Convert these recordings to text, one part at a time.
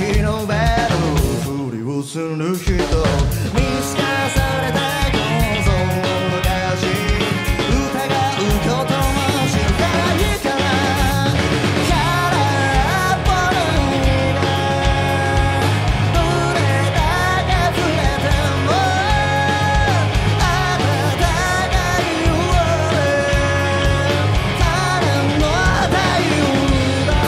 忍べるふりをする人見透かされた構造の昔疑うことも知らないから空っぽの海が濡れたが触れても暖かい夜彼の太陽だ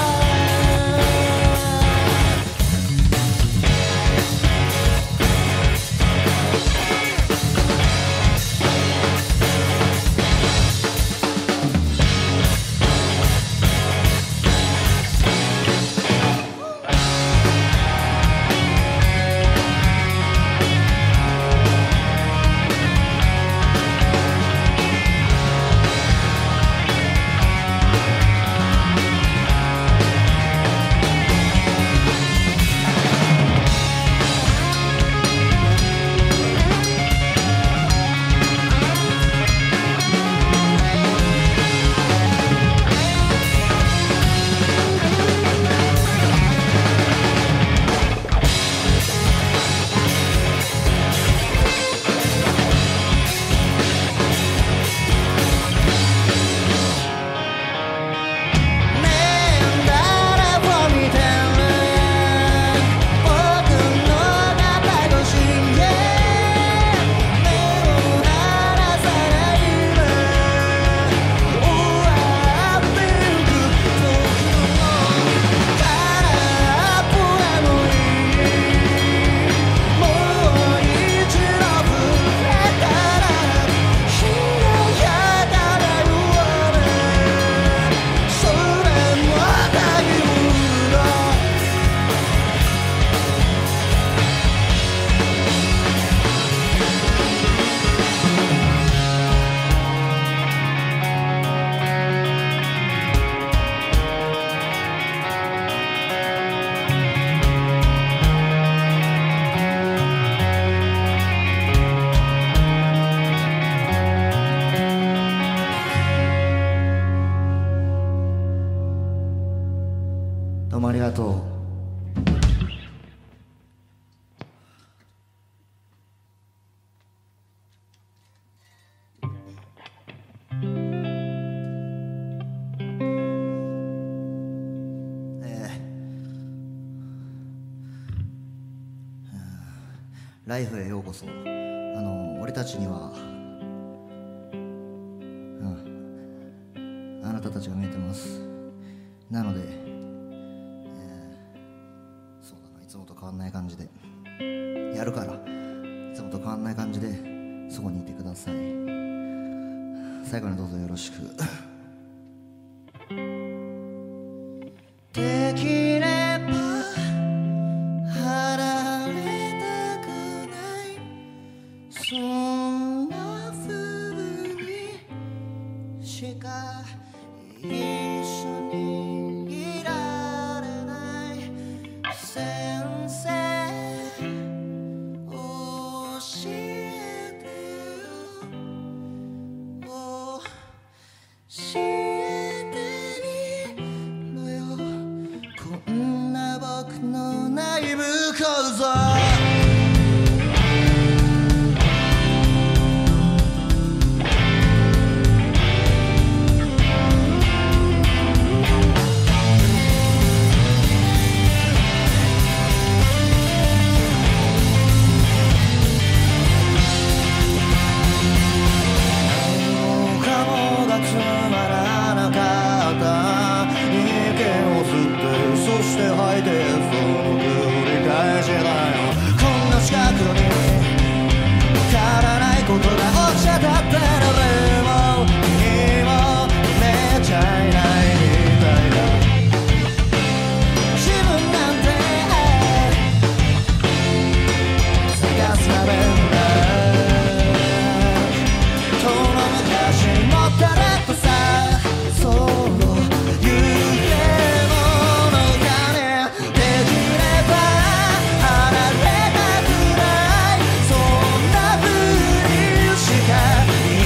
どうもありがとう。ライフへようこそ。俺たちには、あなたたちが見えてます。なので、そうだな、いつもと変わんない感じでやるから、いつもと変わんない感じでそこにいてください。最後にどうぞよろしく。できれば離れたくない、そんな風にしか一緒にいられない。先生教えてよ、教えてみろよ、こんな僕の内部構造。つまらなかった意見を吸って、そして吐いて、その繰り返しだよ。こんな近くにわからないことが落ちちゃったって、誰も君もめちゃいないみたいだ。自分なんて探すなべんだ。その昔もったらそう夢物金できれば離れたくない、そんな風にしか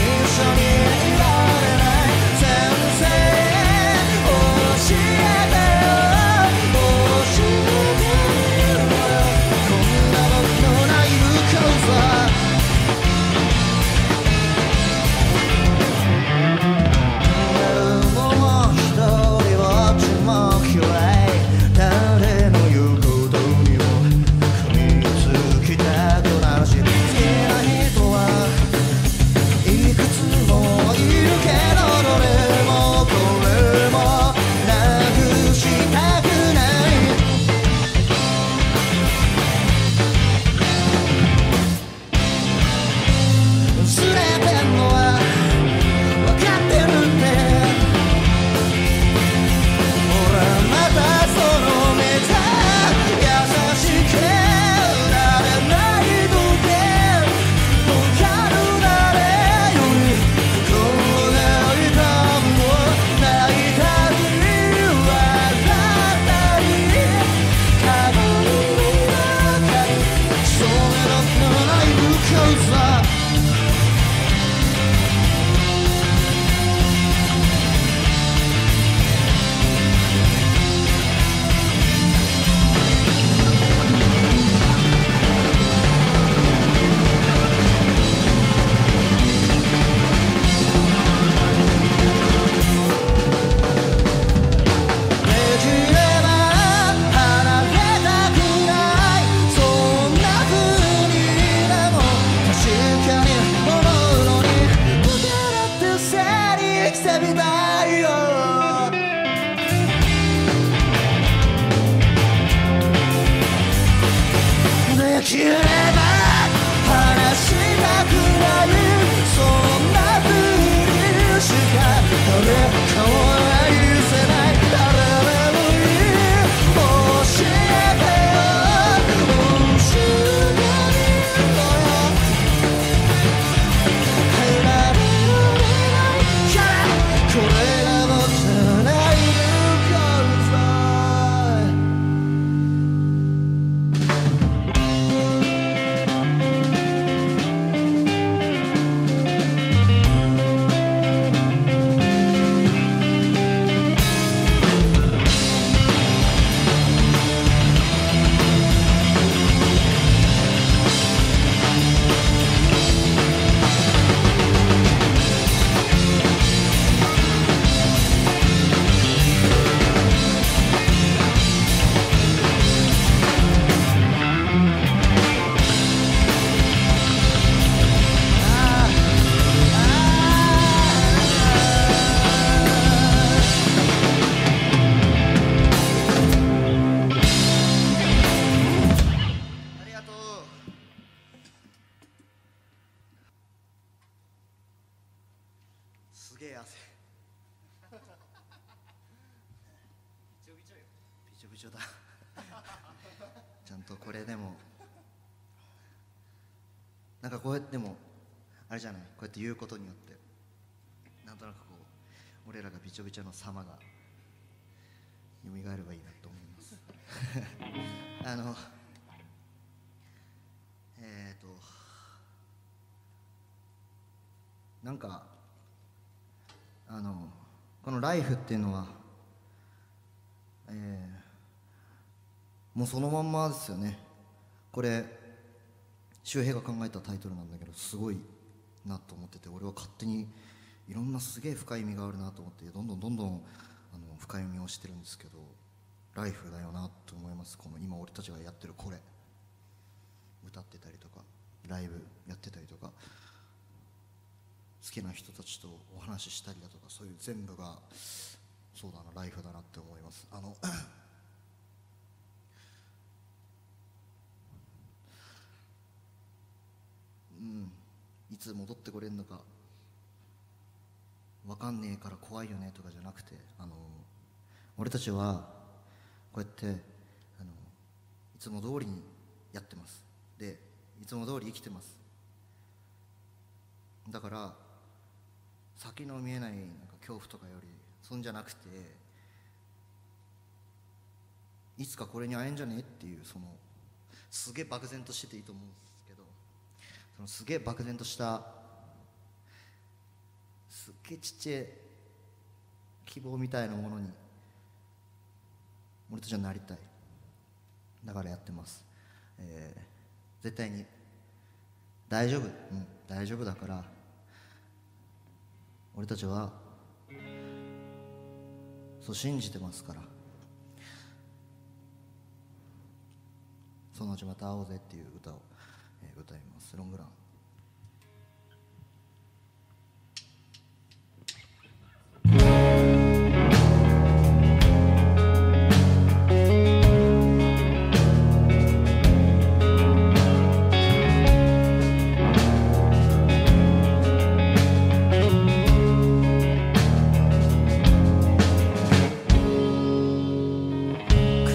ちょびちょだちゃんとこれでもなんかこうやってもあれじゃない、こうやって言うことによってなんとなくこう俺らがびちょびちょの様が蘇ればいいなと思いますなんかこの「ライフっていうのは、もうそのまんまですよね。これ周平が考えたタイトルなんだけど、すごいなと思ってて、俺は勝手にいろんなすげえ深い意味があるなと思ってどんどん深読みをしてるんですけど、ライフだよなと思います。この今俺たちがやってるこれ、歌ってたりとかライブやってたりとか好きな人たちとお話ししたりだとか、そういう全部がそうだな、ライフだなって思います。いつ戻ってこれるのか分かんねえから怖いよねとかじゃなくて、俺たちはこうやっていつも通りにやってます。でいつも通り生きてます。だから先の見えないなんか恐怖とかよりそんじゃなくて、いつかこれに会えんじゃねえっていう、そのすげえ漠然としてていいと思うんですけど、そのすげえ漠然としたすっげえちっちゃい希望みたいなものに俺たちはなりたい。だからやってます。絶対に大丈夫、大丈夫だから、俺たちはそう信じてますから、そのうちまた会おうぜっていう歌を、歌います。ロングラン。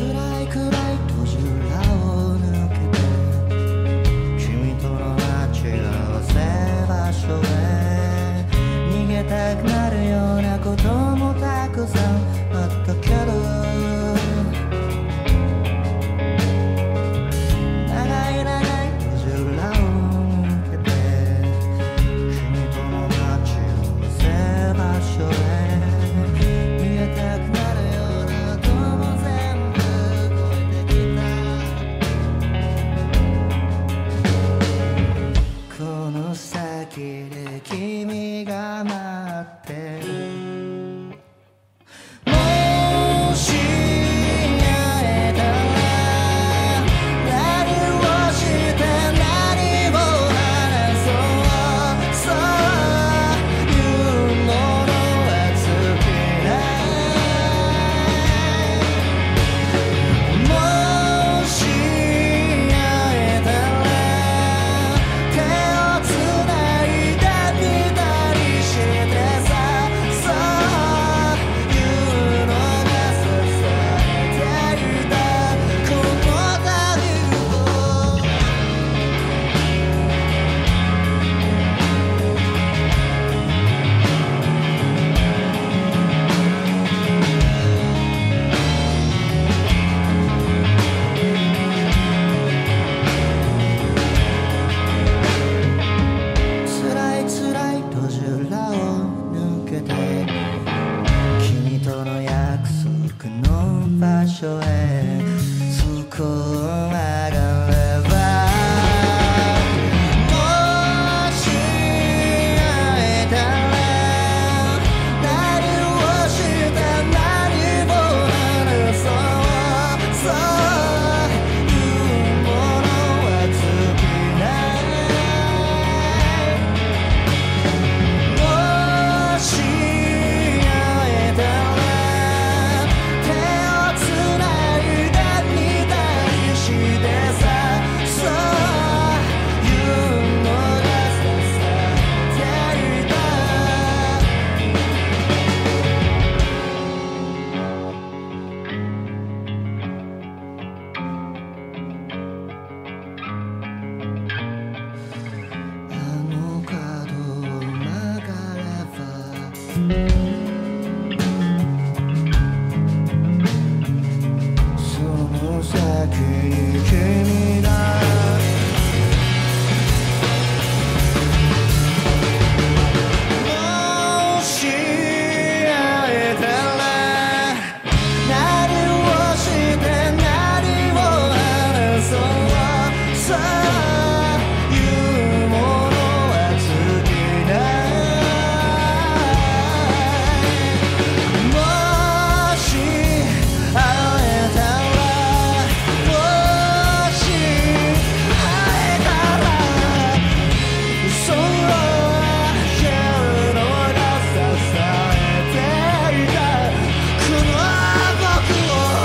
街に君だもし会えたら何をして何を話そうさあ言うものは尽きないもし会えたらもし会えたらそう言うのが支えていたこの僕を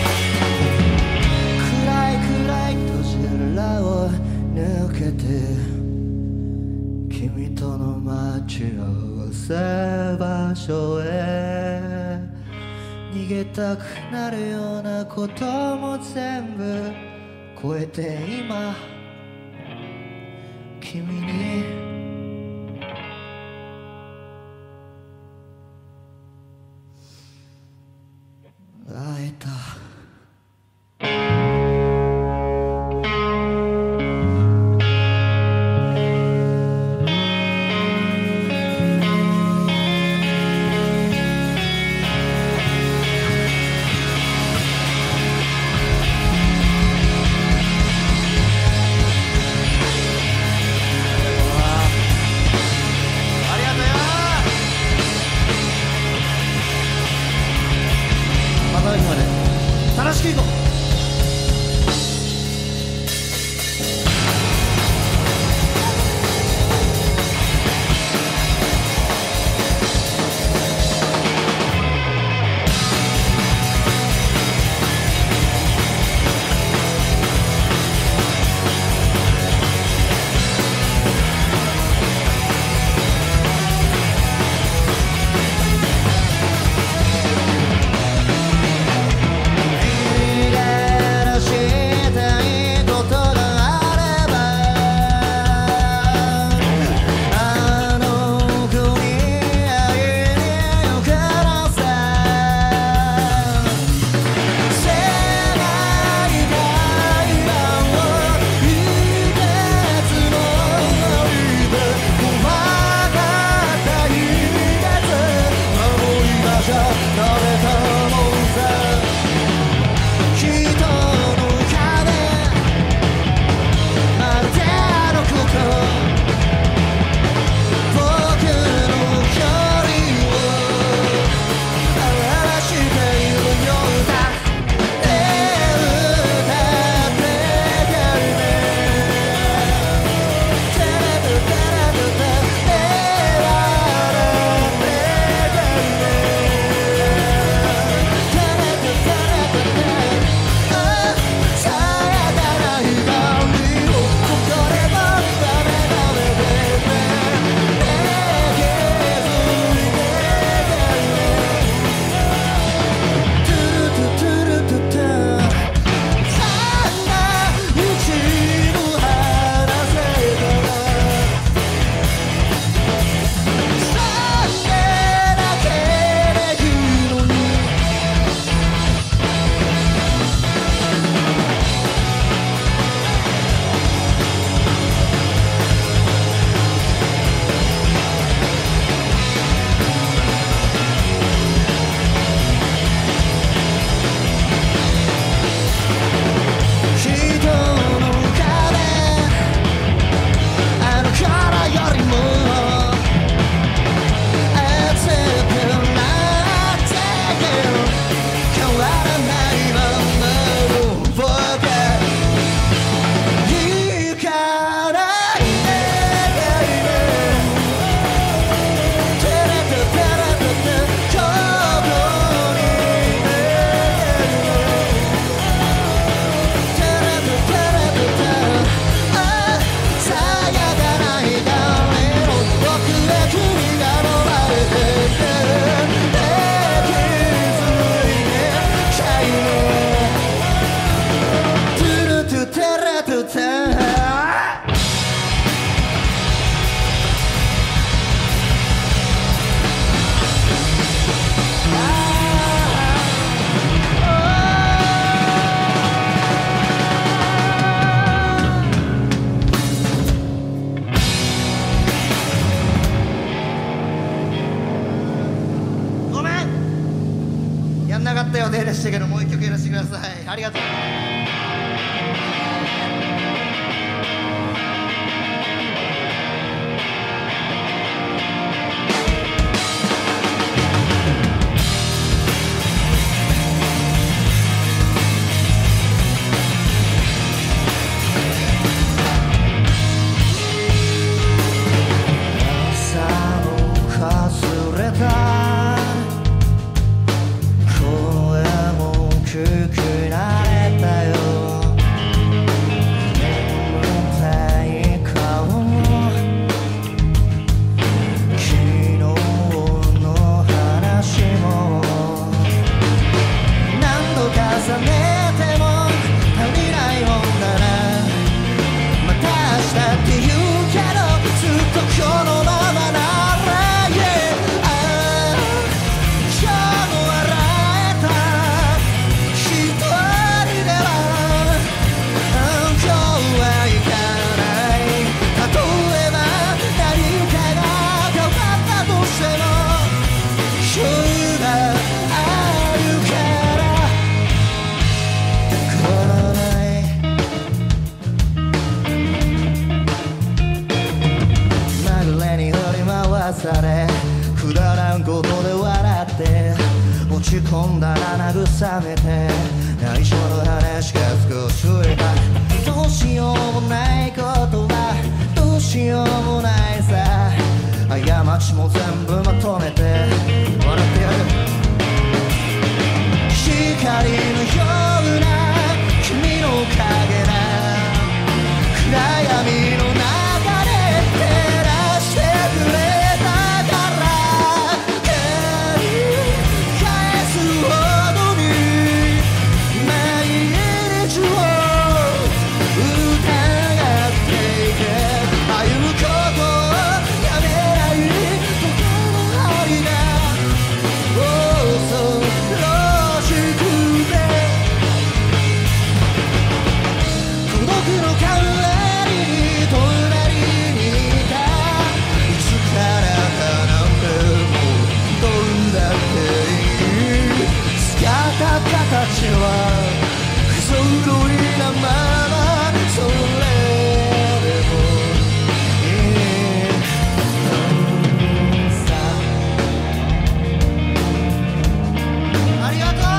暗い暗い閉じらを抜けて君との待ち合わせ場所へ逃げたくなるようなことも全部超えて今君に会えたありがとうよまたの日まで楽しくいこう君が礼でしたけど、もう一曲やらせてください。ありがとう。くだらんことで笑って落ち込んだら慰めて内緒の話が少し増えた。どうしようもないことはどうしようもないさ。過ちも全部まとめて笑ってやる。光のような君の影な暗闇の中で照らしてくれ。形は不揃いなままそれでもいいさ。ありがとう。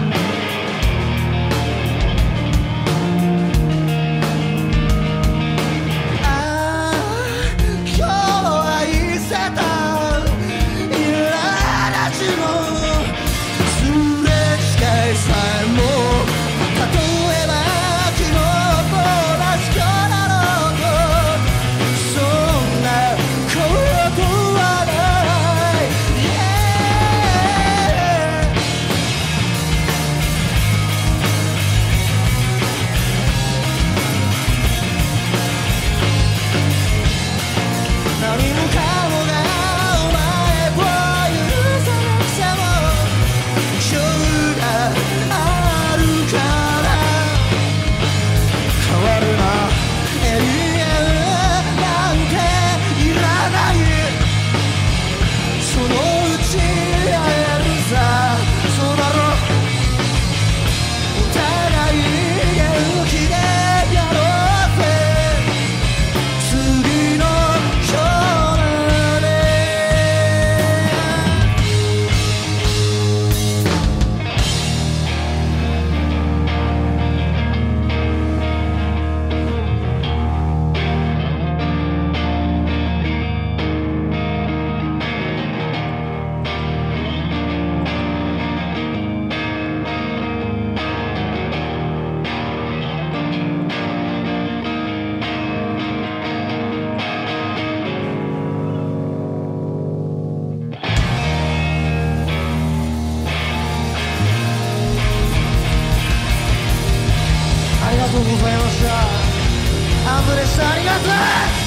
ああ今日愛せたいらなしのさえも例えば昨日と同じ今日だろうとそんなことはない、何もかもがお前を許さなくてもあるから変わるな永遠なんていらないそのうち会えるさ。そうだろお互い元気でやろうぜ次の今日まで。ありがとうございました。アンドレスありがとう。